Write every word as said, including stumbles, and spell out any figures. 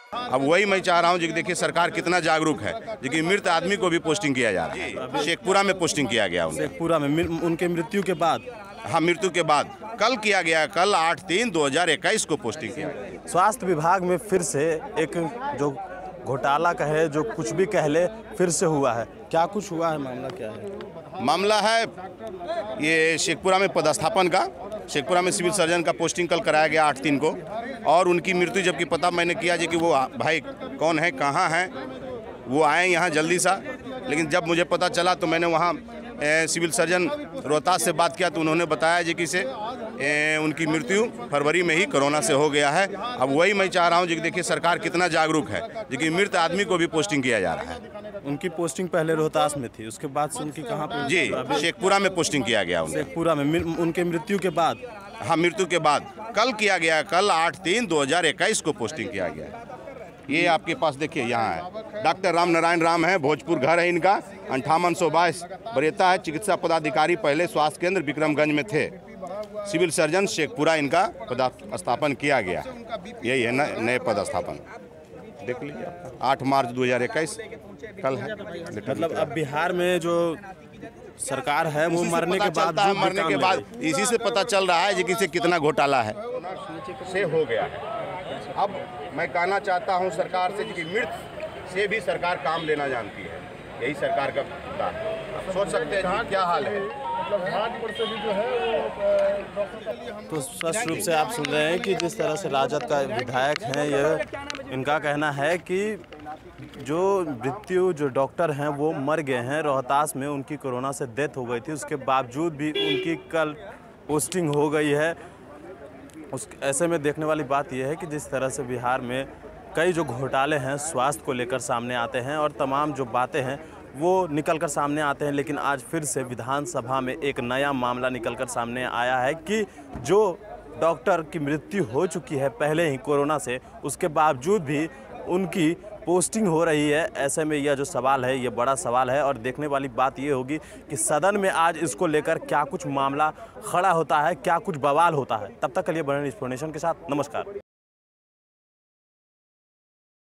अब वही मैं चाह रहा हूँ कि देखिए सरकार कितना जागरूक है, लेकिन मृत आदमी को भी पोस्टिंग किया जा रहा है। शेखपुरा में पोस्टिंग किया गया उन्हें, शेखपुरा में उनके मृत्यु के बाद। हाँ, मृत्यु के बाद कल किया गया, कल आठ तीन दो हजार इक्कीस को पोस्टिंग किया गया। स्वास्थ्य विभाग में फिर से एक जो घोटाला कहे, जो कुछ भी कह ले, फिर से हुआ है। क्या कुछ हुआ है, मामला क्या है? मामला है ये शेखपुरा में पदस्थापन का। शेखपुरा में सिविल सर्जन का पोस्टिंग कल कराया गया आठ तीन को, और उनकी मृत्यु जबकि पता मैंने किया जी कि वो भाई कौन है, कहाँ हैं, वो आए यहाँ जल्दी सा। लेकिन जब मुझे पता चला तो मैंने वहाँ सिविल सर्जन रोहतास से बात किया तो उन्होंने बताया जी कि से ए, उनकी मृत्यु फरवरी में ही कोरोना से हो गया है। अब वही मैं चाह रहा हूँ जी कि देखिए सरकार कितना जागरूक है, लेकिन मृत आदमी को भी पोस्टिंग किया जा रहा है। उनकी पोस्टिंग पहले रोहतास में थी, उसके बाद से उनकी कहाँ पे? जी, शेखपुरा में पोस्टिंग किया गया उन्हें। शेखपुरा में उनके मृत्यु के बाद। हाँ, मृत्यु के बाद कल किया गया, कल आठ तीन दो हजार इक्कीस को पोस्टिंग किया गया। ये आपके पास देखिए यहाँ है, डॉक्टर राम नारायण राम है, भोजपुर घर है इनका, अंठावन सौ बाईस वरीयता है, चिकित्सा पदाधिकारी, पहले स्वास्थ्य केंद्र विक्रमगंज में थे। सिविल सर्जन शेखपुरा इनका पदस्थापन किया गया, यही है नए पदस्थापन। देख लीजिए, आठ मार्च दो हजार इक्कीस कल है। मतलब अब बिहार में जो सरकार है वो मरने के बाद मरने के बाद इसी से पता चल रहा है कि कितना घोटाला है से हो गया है। अब मैं कहना चाहता हूं सरकार से कि मृत से भी सरकार काम लेना जानती है, यही सरकार का मुद्दा है। सोच सकते हैं क्या हाल है। तो स्पष्ट रूप से आप सुन रहे हैं कि जिस तरह से राजद का विधायक हैं, ये इनका कहना है कि जो मृत्यु जो डॉक्टर हैं वो मर गए हैं, रोहतास में उनकी कोरोना से डेथ हो गई थी, उसके बावजूद भी उनकी कल पोस्टिंग हो गई है। उस ऐसे में देखने वाली बात यह है कि जिस तरह से बिहार में कई जो घोटाले हैं स्वास्थ्य को लेकर सामने आते हैं और तमाम जो बातें हैं वो निकलकर सामने आते हैं, लेकिन आज फिर से विधानसभा में एक नया मामला निकलकर सामने आया है कि जो डॉक्टर की मृत्यु हो चुकी है पहले ही कोरोना से, उसके बावजूद भी उनकी पोस्टिंग हो रही है। ऐसे में यह जो सवाल है ये बड़ा सवाल है, और देखने वाली बात ये होगी कि सदन में आज इसको लेकर क्या कुछ मामला खड़ा होता है, क्या कुछ बवाल होता है। तब तक के लिए बने इन्फॉर्मेशन के साथ नमस्कार।